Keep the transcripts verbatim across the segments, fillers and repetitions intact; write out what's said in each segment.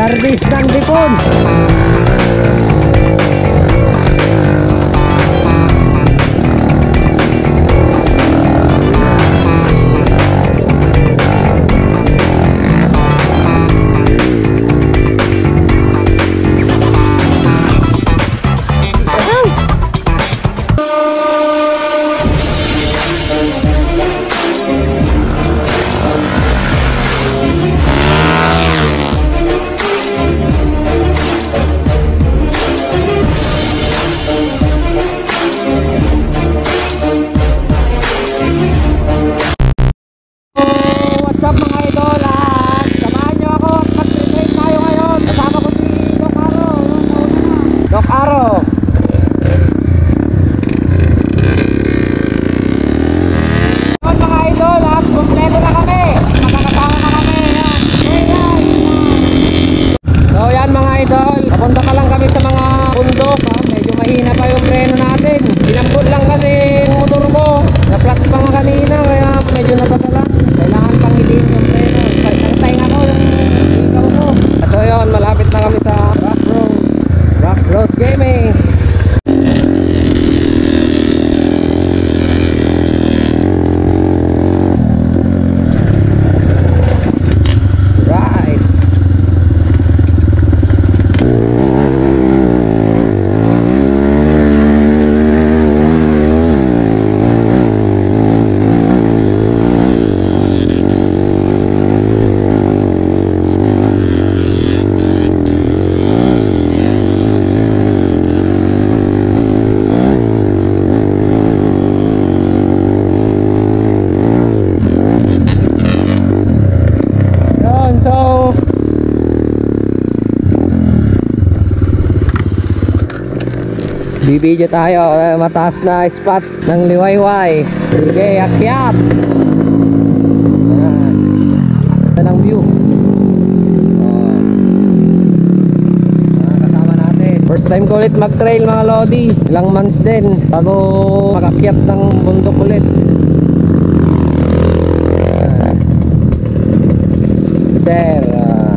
Harvest ng dipon. Bibidyo tayo, mataas na spot ng Liwayway. Sige, akyat. Yan ang view. Mga kasama natin. First time ko ulit mag-trail mga lodi. Ilang months din bago mag-akyat ng bundok ulit. Si Sir uh,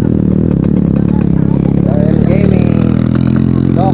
Sir Gaming Doc.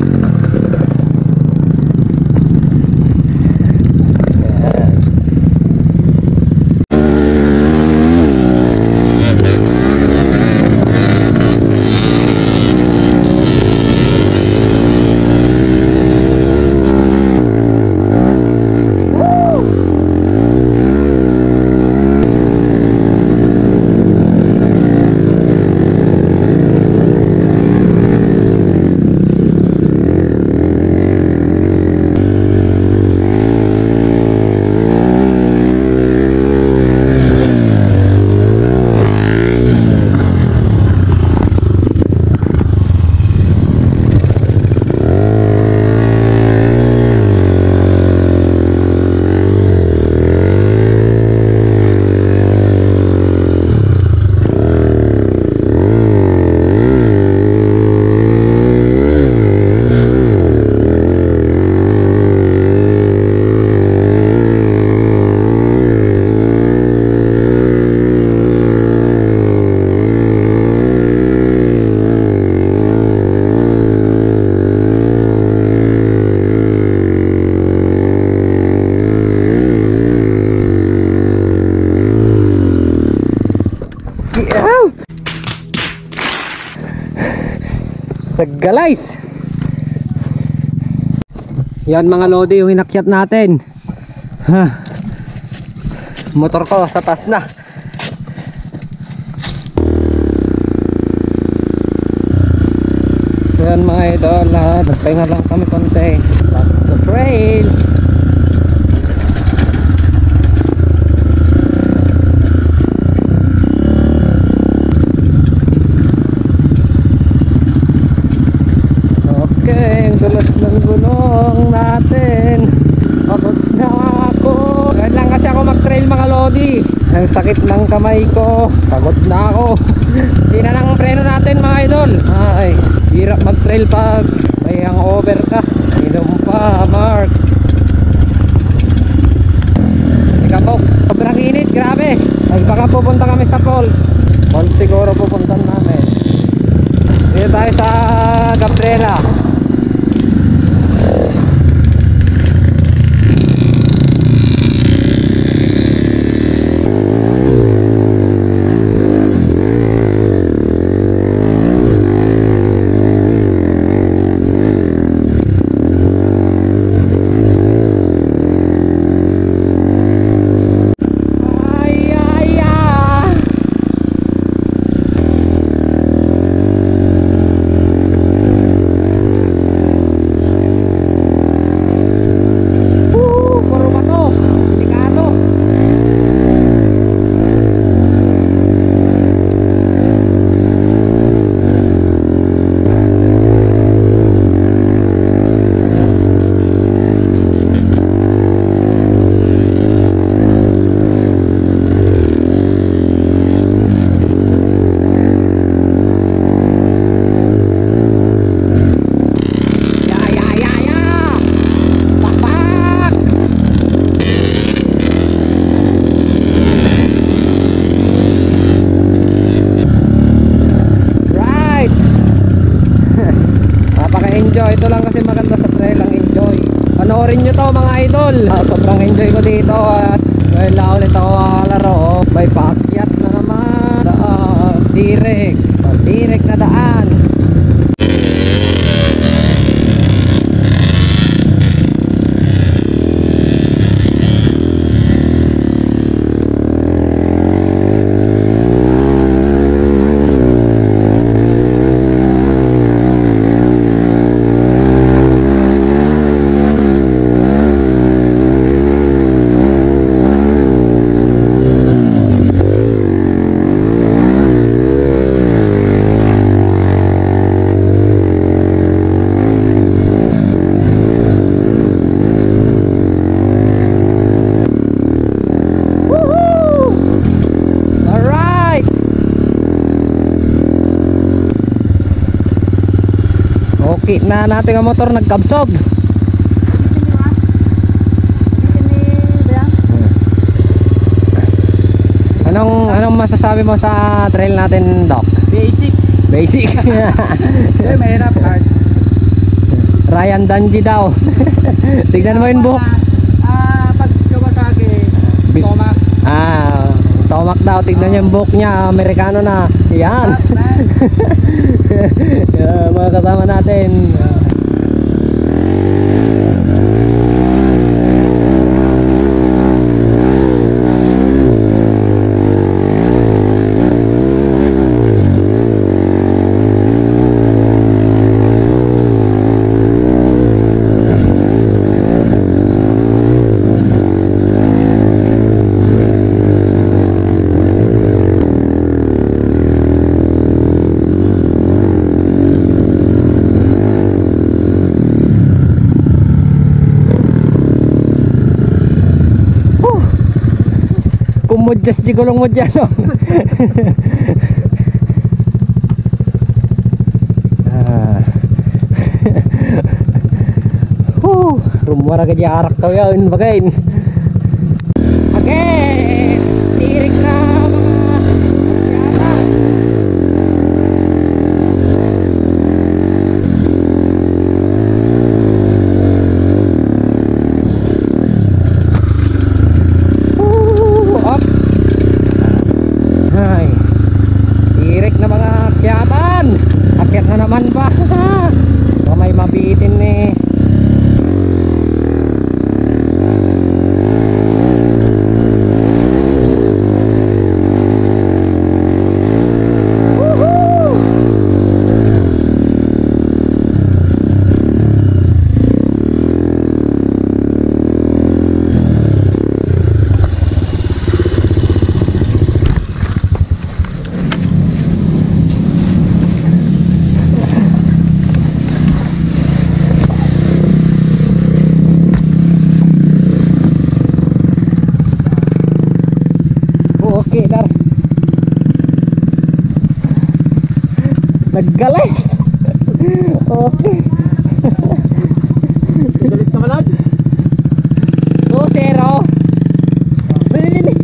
Guys, yan mga lodi yung inakyat natin. Ha, motor ko sa taas na. So yan mga idol, nagpahinga lang kami konti back to trail. Ang tulos ng gulong natin. Pagod na ako. Ganyan lang kasi ako mag-trail mga lodi. Ang sakit ng kamay ko. Pagod na ako. Hindi na lang preno natin mga idol. Ay, hirap mag-trail pag may hangover ka. Inom pa, Mark. Ika po, sobrang init, grabe. Ay baka pupunta kami sa falls. Falls siguro pupuntan namin. tayo sa Gabriela. Ito lang kasi maganda sa trail, ang enjoy. Panoorin nyo to mga idol. Ah, sobrang enjoy ko dito at well, na ulit ako makalaro. Oh. May paakyat na naman. Ah, direk. Ah, direk na daan. Okay na natin ang motor nagkabsog. Anong anong masasabi mo sa trail natin, Doc? Basic. Basic. Eh, mahirap hard. Ryan Danji daw. Tignan mo yung buhok. Ah, pag Kawasaki, Bi- Tomac. Ah, Tomac daw. Tignan yung buhok niya, Amerikano na. Yan. Yeah, mga kasama natin. Kumudjas di gulong mo dyan, no? Ah. Huh, rumara ka di arak tau yun, bagain. Okay, tirik na mga yata. Na naman ba? Baka may mabitin eh. Naggalis. Okay. Galis na malag. two zero. Bilili.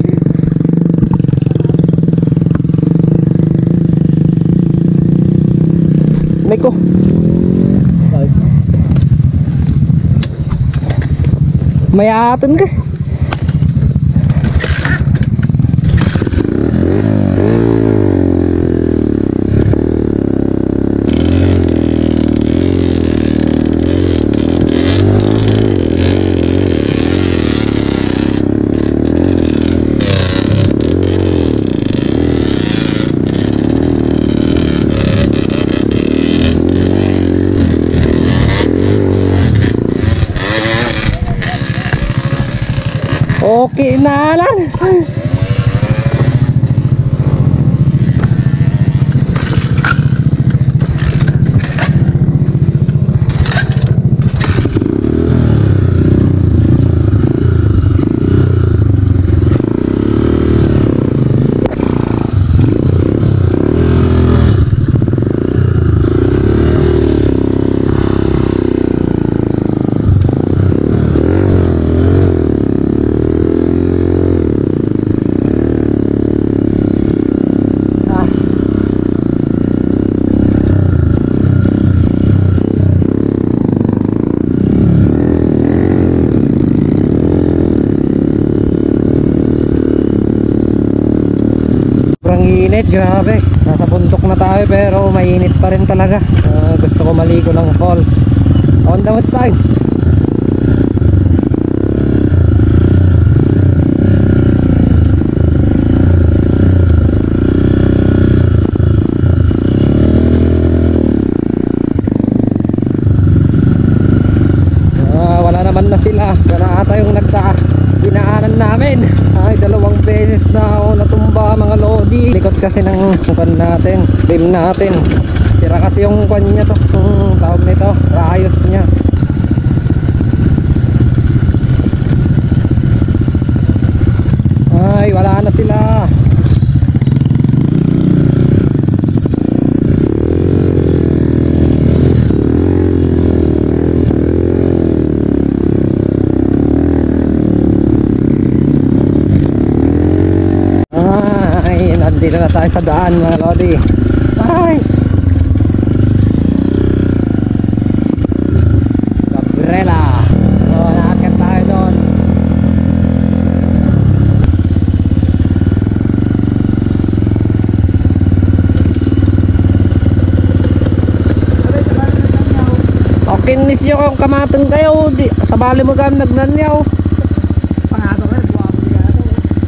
ko. Mayatan ka. Okay na lang. Sobrang init, grabe. Nasa bundok na tayo pero mainit pa rin talaga. Uh, gusto ko maligo ng falls. On the mood time. Uh, wala naman na sila. Wala ata yung nagda dinaanan namin. Ay, dalawang beses na ako natumba mga lodi. Likot kasi ng kwan natin, beam natin. Sira kasi yung kwan niya to, yung tawag nito, rayos niya. Ay, wala na sila. Dito na tayo sa daan mga lodi. Ay! Gabriela. So, nakakit tayo doon. Okay, nisyo kung kamatang kayo. Di, sa bali mo kami nagnanyaw. Pangato ka, buwa mo niya ako.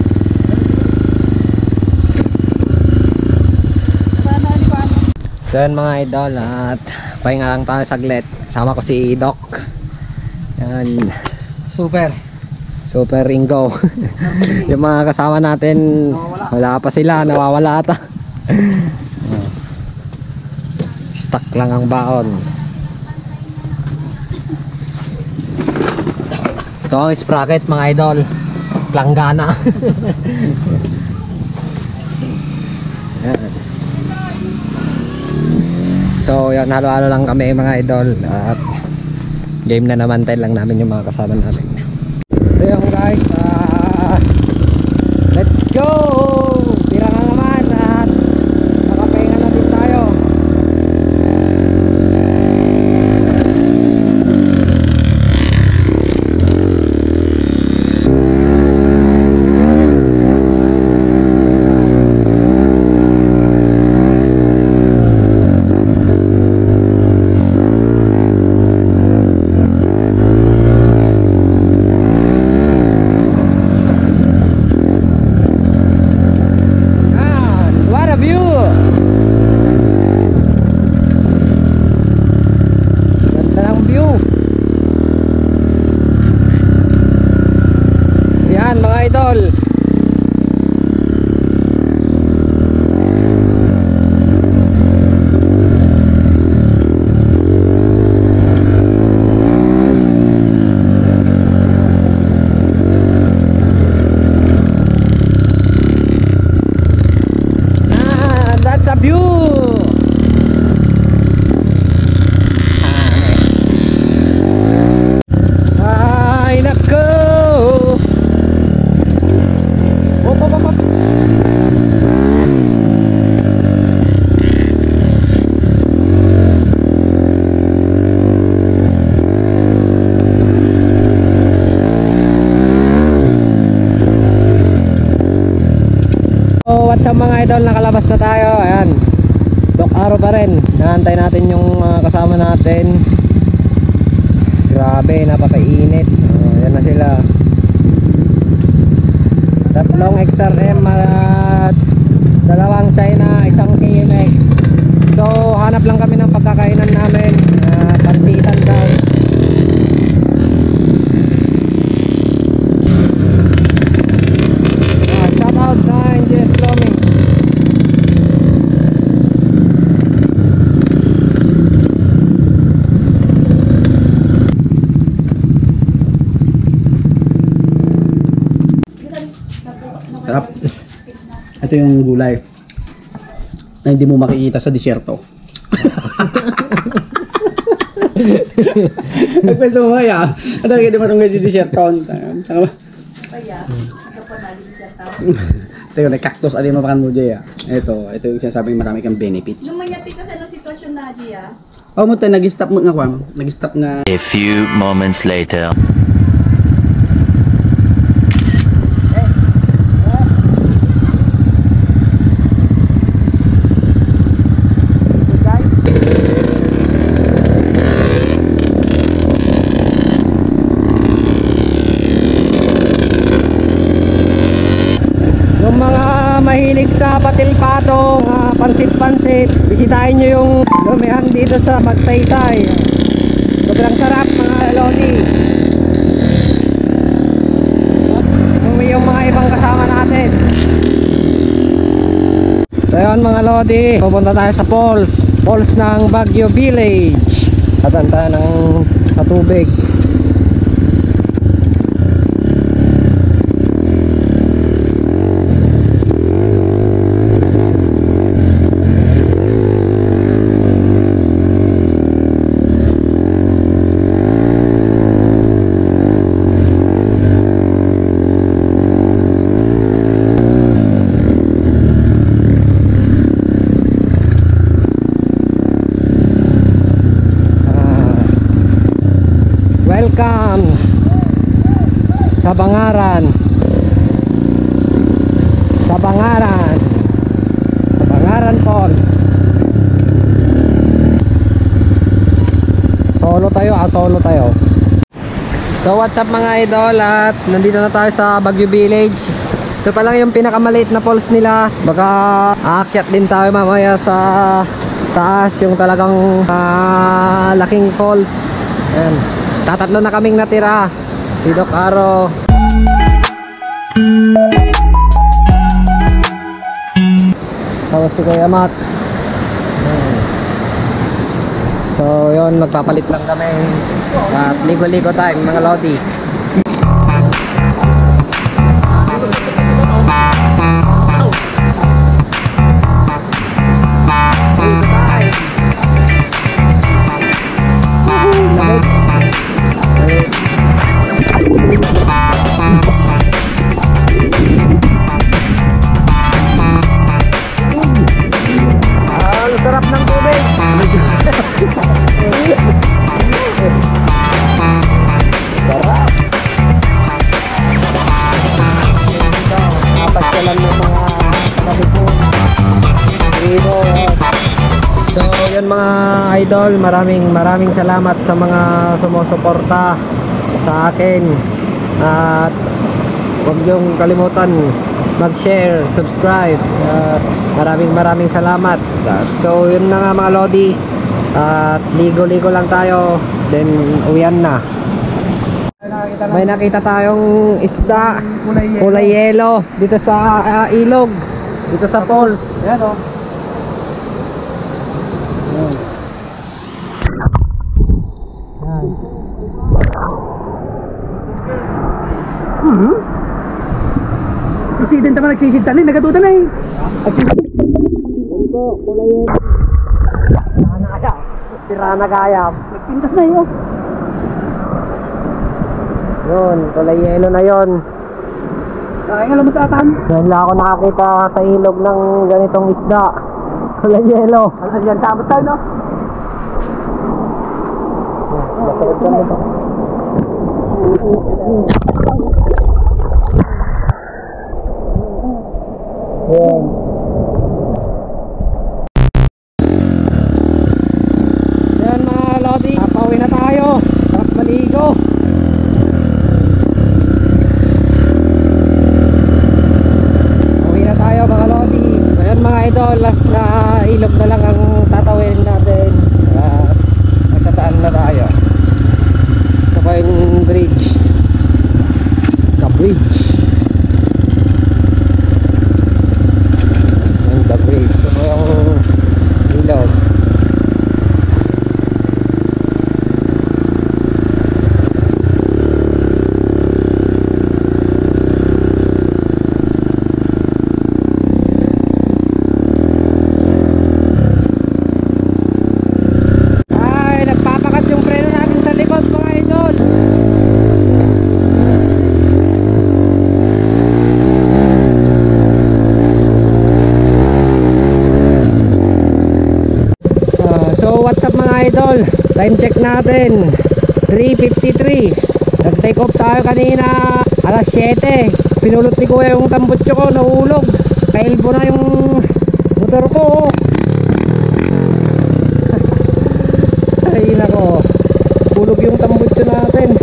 So yun mga idol, at pahinga lang tayo saglit. Sama ko si Doc. Yan. Super. Super Ringo. Yung mga kasama natin, wala pa sila, nawawala ata. Stuck lang ang baon. Ito ang sprocket mga idol. Planggana. Yan. So yan, halo-halo lang kami mga idol. At game na naman tayo lang namin yung mga kasama namin. So yun guys, uh, let's go! Tira nga naman at makapahinga na din tayo. idol, nakalabas na tayo. Ayan, Doc Aro pa rin. Naantay natin yung mga kasama natin. Grabe, napakainit. Oh, yan na sila. Tatlong X R M at dalawang China, isang K M X. So hanap lang kami ng pagkakainan namin. uh, Pansitan daw. uh, Shout out sa N G S Lomi. Sarap. Ito yung gulay na hindi mo makikita sa disyerto. Nagpeso mo kaya? Ano hindi mo itong sa disyerto? Saka ba? Kaya, ito po naging siya tao. Ito yung cactus. Ano yung mapakan mo dyan? Ito. Ito yung sinasabing marami kang benefits. Lumayati kasi ng sitwasyon na diya. Oh, mo tayo. Nag-stop mo nga kwan. Nag-stop nga. A few moments later. Yung mga mahilig sa patil-patong, uh, pansit-pansit, bisitahin nyo yung lumihan dito sa Magsaysay. Sobrang sarap mga lodi. Yung, yung mga ibang kasama natin. So yun mga lodi, pupunta tayo sa falls. Falls ng Baguio Village. Tatanta ng sa tubig. Welcome sa Bangaran. Sa Bangaran. Sa Bangaran Falls. Solo tayo, ah, solo tayo. So what's up mga idol, at nandito na tayo sa Baguio Village. Ito pa lang yung pinakamaliit na falls nila. Baka aakyat din tayo mamaya sa taas, yung talagang uh, laking falls. Ayan. Tatatlo na kaming natira. Si Doc Aro. Tapos si Kuya Matt. Ayan. So yun, magpapalit lang kami. At ligo-ligo time mga lodi. Ang sarap ng tubig. Sarap. Napasyalan ng mga kabipon. Dito. So yun mga idol, maraming maraming salamat sa mga sumusuporta sa akin. At huwag niyong kalimutan mag-share, subscribe. Uh, maraming maraming salamat. Uh, so yun na nga mga lodi. At uh, ligo-ligo lang tayo. Then uwian na. May nakita tayong isda. Kulay yelo. Dito sa uh, ilog. Dito sa falls. Yan o. Yan. Yan. Hmm? Sisidin naman nagsisintan eh, nagatuta na eh. Nagsisintan. Ito, kulay yelo. Pirana kaya. Pirana kaya. Nagpintas na yun. Yun, kulay yelo na yun. Ay, nga lang sa atan. Dahil lang ako nakakita sa ilog ng ganitong isda. Kulay yelo. Alam yan, sabot tayo no? Masarap ka nito. Yan. what's up mga idol? Time check natin three fifty-three. Nag take off tayo kanina alas siyete. Pinulot ni kuya yung tambutso ko, nahulog. Kailbo na yung motor ko. Ay nako, hulog yung tambutso natin.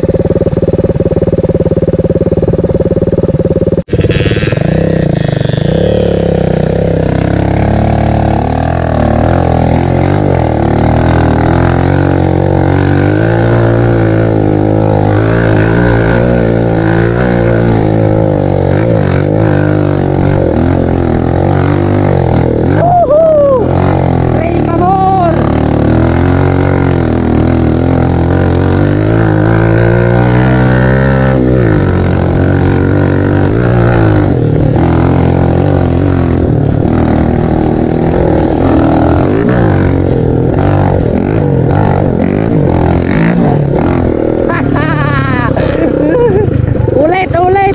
Ulit, ulit.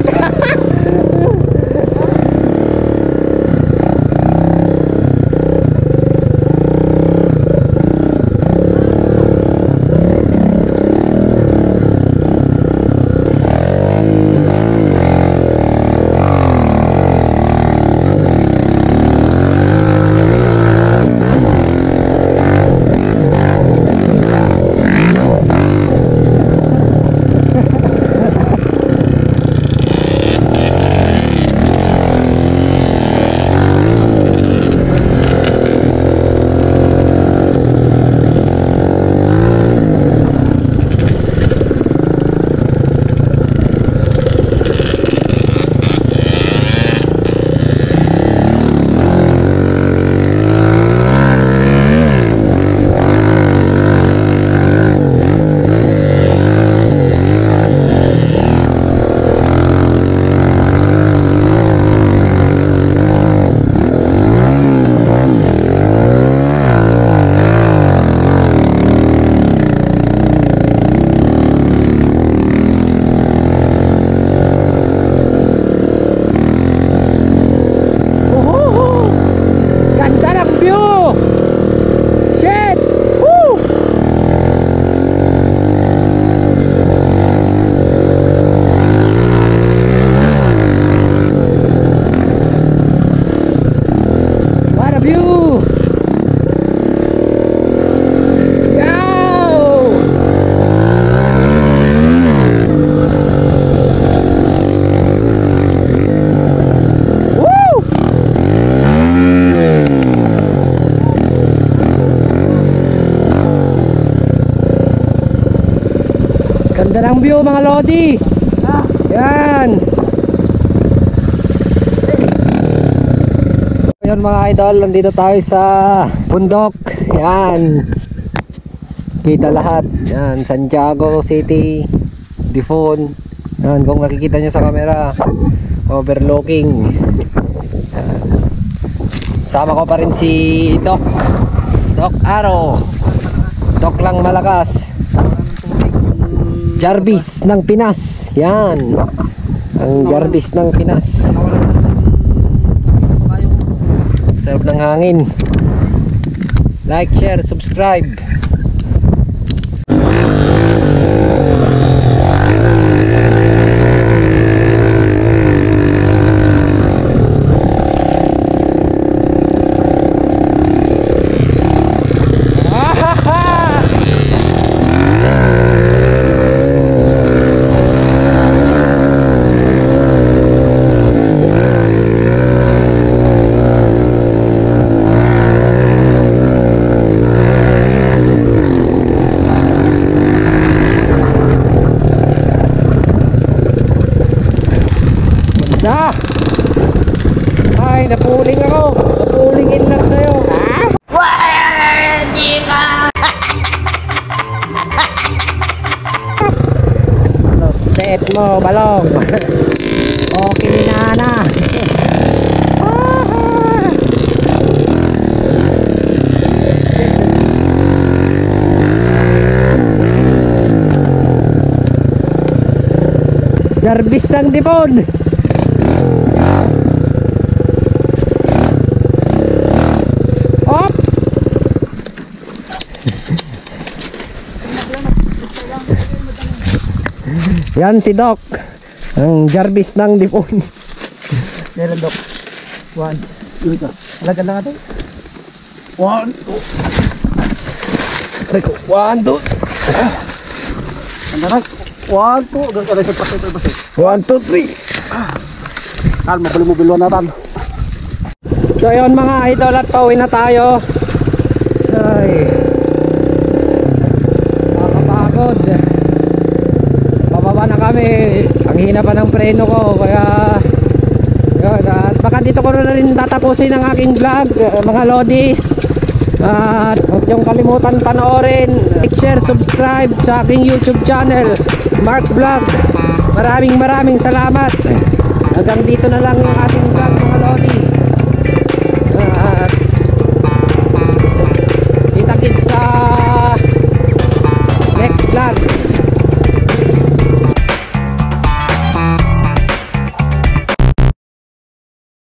Ganda ng view mga lodi. Yan. Ngayon mga idol, nandito tayo sa bundok. Yan. Kita lahat. Yan, Santiago City, Difon. Yan, kung nakikita nyo sa camera, overlooking. Yan. Sama ko pa rin si Doc. Doc Aro. Doc lang malakas. Jarvis ng Pinas. Yan. Ang Jarvis ng Pinas. Sarap ng hangin. Like, share, subscribe. Na! Ay, napuling ako. Napulingin lang sa'yo. Ha? Hindi ka! Update mo, balong. Okay na na. Jarvis ng Dipon. Op! Yan si Doc. Ang Jarvis ng Dipon. Meron, Dok. One. Yun ka. Alagan na natin. One, two. Aray ko. One, two. Ano na? One, two. Doon ka rin sa pasay. pasay. One, two, three. Kalma, bali mo bilwa natin. So yun mga idol at pauwi na tayo. Ay. Nakakapagod. Bababa na kami. Ang hina pa ng preno ko. Kaya yun, at baka dito ko na rin tatapusin ang aking vlog, mga Lodi. At huwag niyong kalimutan panoorin, like, share, subscribe sa aking YouTube channel, Mark Vlog. Maraming maraming salamat. Hanggang dito na lang yung ating vlog, mga Lodi.